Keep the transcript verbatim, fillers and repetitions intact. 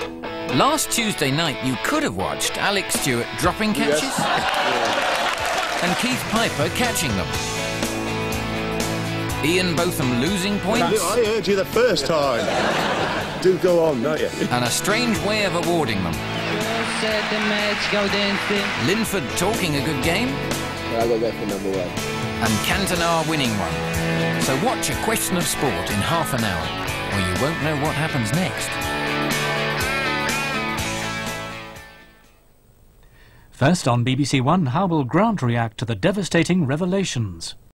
Last Tuesday night you could have watched Alex Stewart dropping catches Yes. and Keith Piper catching them. Ian Botham losing points. I heard you the first time. Do go on, don't you? And a strange way of awarding them. Linford talking a good game. Yeah, I got that for number one. And Cantona winning one. So watch A Question of Sport in half an hour, or you won't know what happens next. First on B B C One, how will Grant react to the devastating revelations?